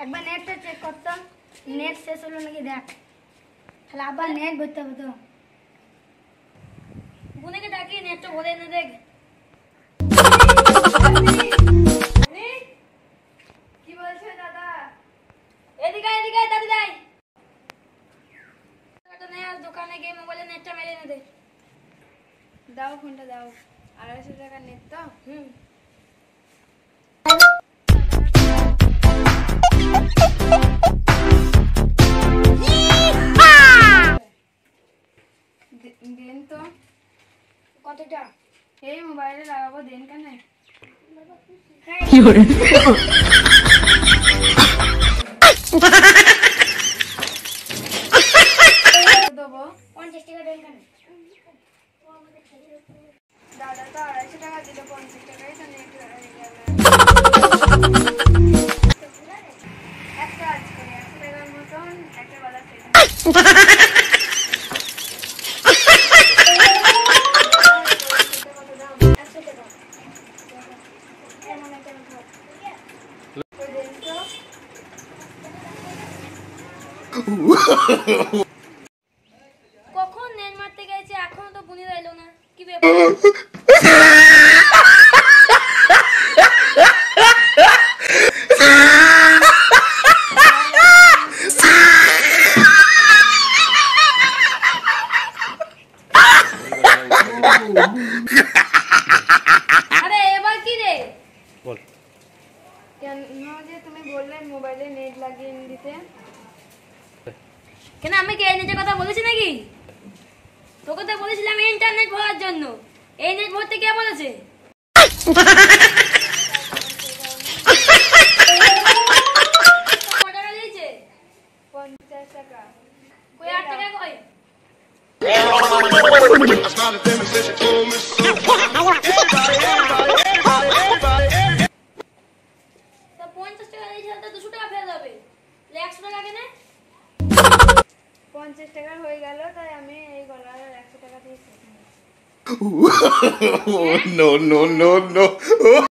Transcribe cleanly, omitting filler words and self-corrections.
একবার নেটটা চেক করতাম, নেট শেষ হলো নাকি দেখ, তাহলে আবার নেট ভরতে হবে। তো বুনেকে ডাকি নেটটা ভরে এনে দেখ। কি বলছো দাদা? এদিকে এদিকে দাদি যাই দোকানে গিয়ে মোবাইলে নেটটা মেরে এনে দে। দাও ফোনটা দাও। 250 টাকার নেট তো? দেন তো। কতটা? এই মোবাইলে লাগাবো, দেন কেন? কি করে দেবো 50 টাকা দেন কেন? দাদা তো 250 টাকা দিল, 50 টাকাই তো নেট একটা কাজ করে 100 টাকার মতন একটা বেলা সেটা কখন নেট মারতে গেছে এখনো তো বুনি রইলো না, কি ব্যাপার? আরে এবার কি রে? বল। কেন যে তুমি বললে মোবাইলে নেট লাগিয়ে দিতে? কেন আমি কি এই নেটের কথা বলেছি নাকি? তোকে তো বলেছিলাম ইন্টারনেট ভরার জন্য। এই নেট ভরতে কে বলেছে? কত টাকা দিয়েছে? 50 টাকা। কই 8 টাকা কই? তো 50 টাকা দিয়েছে তো 200 টাকা ফেরত হবে। 100 টাকা কেন? 50 টাকা হয়ে গেল, তাই আমি এই গলার 100 টাকা দিয়েছি। No, no, no, no.